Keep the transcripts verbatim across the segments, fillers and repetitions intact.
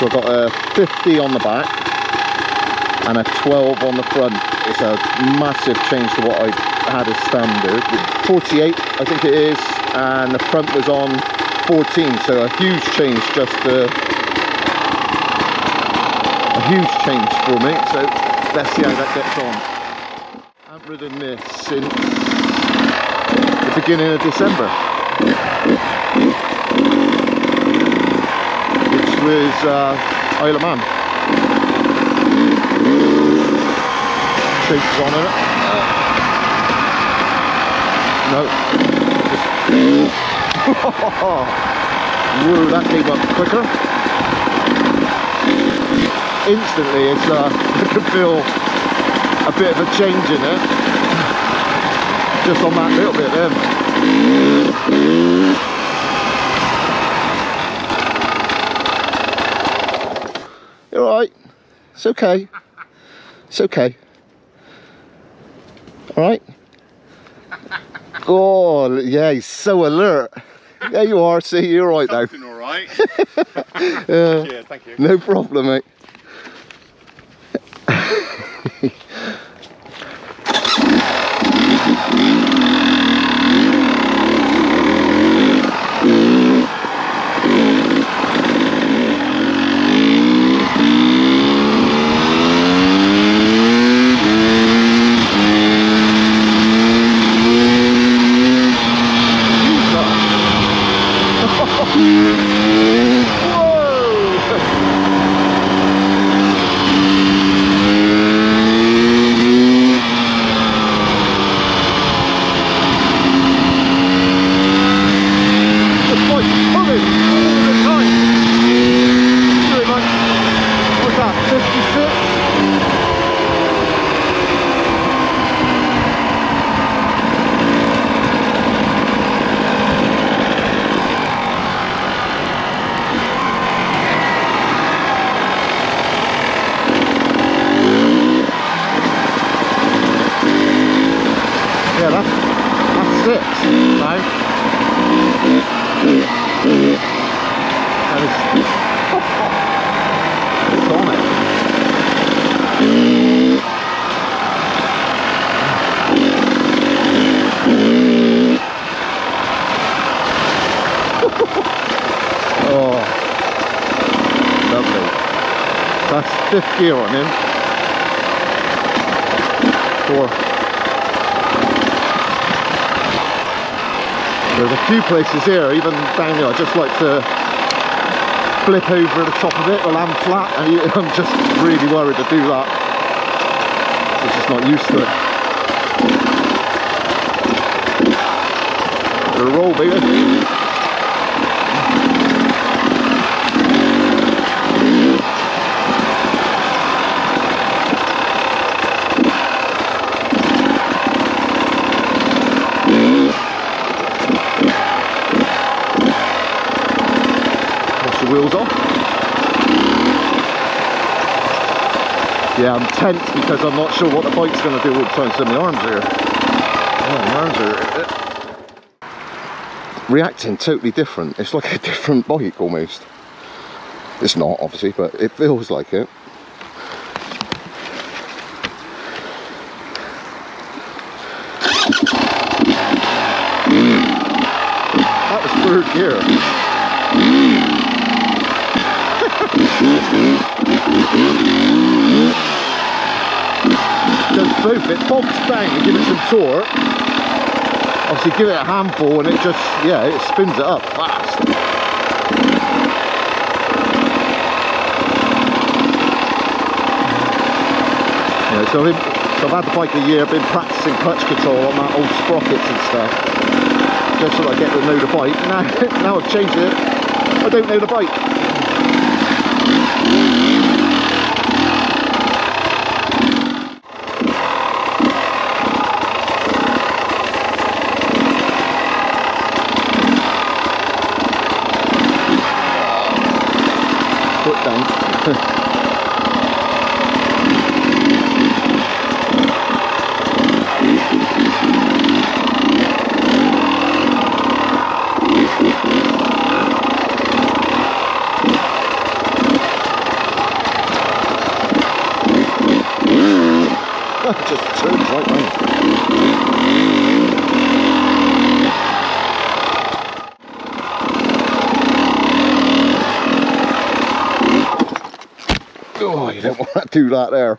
So I've got a fifty on the back and a twelve on the front. It's a massive change to what I had as standard. forty-eight I think it is, and the front was on fourteen, so a huge change, just a, a huge change for me. So let's see how that gets on. I haven't ridden this since the beginning of December, which was uh, Isle of Man. Shapes on it. Uh, no. Whoa, that came up quicker. Instantly, it's uh, I can feel a bit of a change in it. Just on that little bit then. You're alright. It's okay. It's okay. Alright. Oh, yeah, he's so alert. Yeah, you are. See, you're right now. Something all right. uh, yeah, thank you. No problem, mate. Yeah, that's, that's it now. And it's, it's on it. Oh, lovely. That's fifth gear on him. Four. There's a few places here, even down here, I just like to flip over the top of it while I'm flat, and I'm just really worried to do that. I'm just not used to it. The roll, baby. Wheels off. Yeah, I'm tense because I'm not sure what the bike's going to do all the time, so my arms are oh, my arms are reacting totally different. It's like a different bike almost. It's not, obviously, but it feels like it. That was third gear. Does both, it bogs bang to give it some torque. Obviously give it a handful and it just, yeah, it spins it up fast. Yeah, so I've, been, so I've had the bike a year, I've been practicing clutch control on that old Sprockets and stuff. Just so I get to know the bike. Now, now I've changed it, I don't know the bike. Foot down. you don't want to do that there.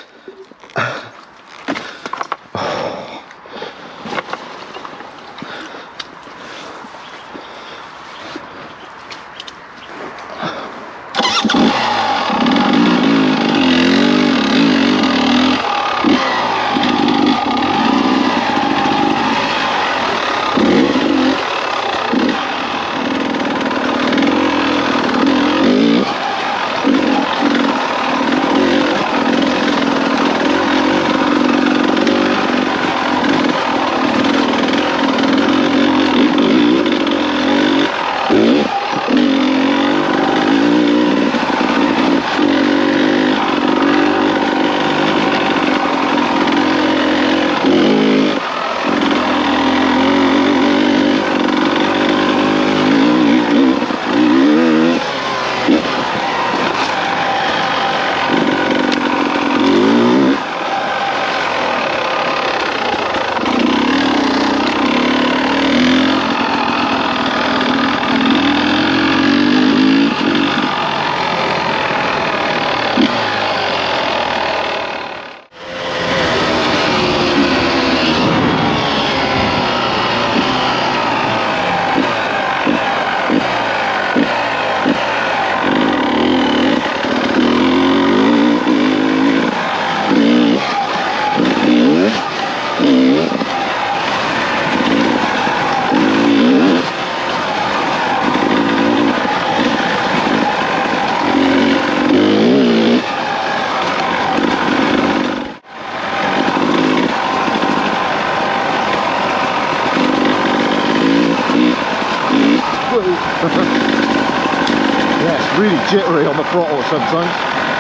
Yeah, it's really jittery on the throttle sometimes.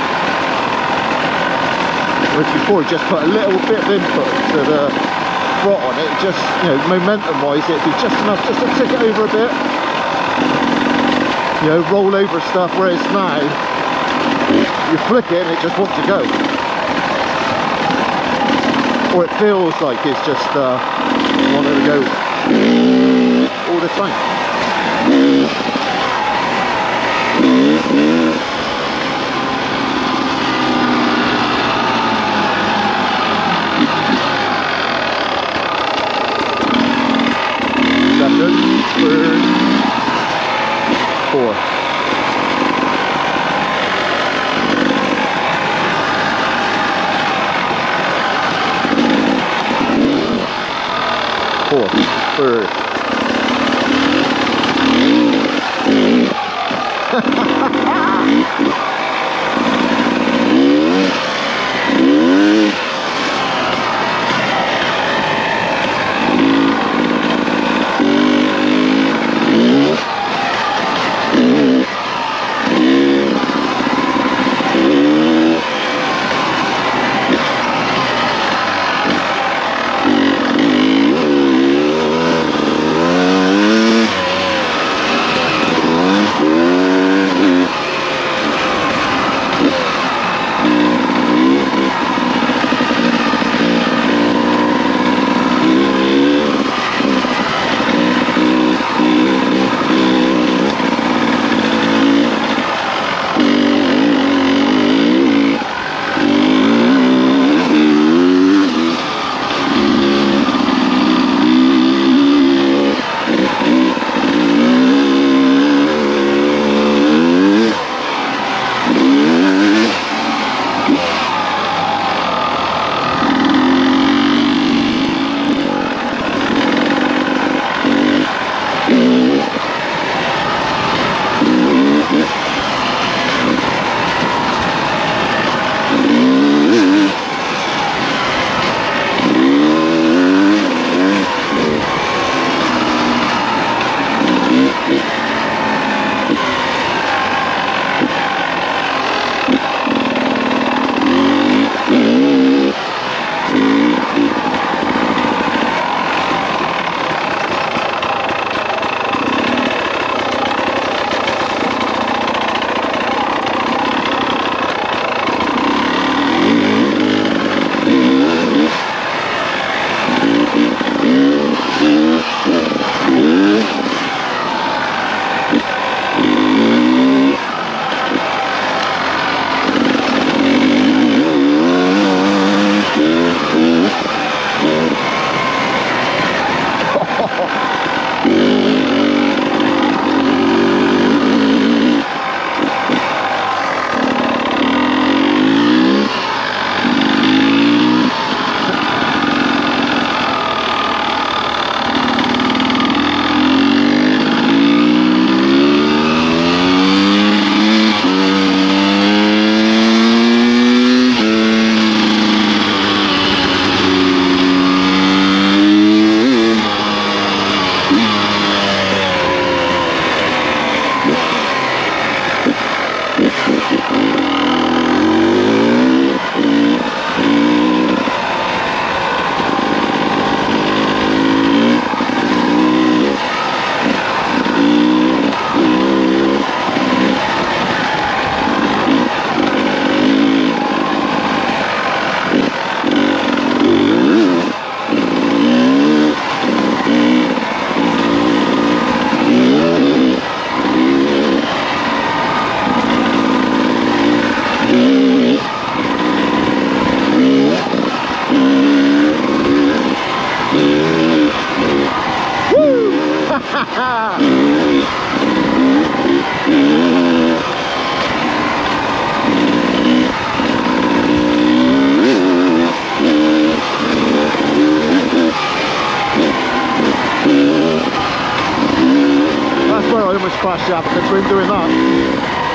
Whereas before you just put a little bit of input to the throttle on it, just, you know, momentum wise it'd be just enough just to tick it over a bit. You know, roll over stuff, whereas now you flick it and it just wants to go. Or it feels like it's just uh, wanting to go all the time. Second, third, fourth. Fourth, third. That's where I almost crashed the applicant, so in doing that.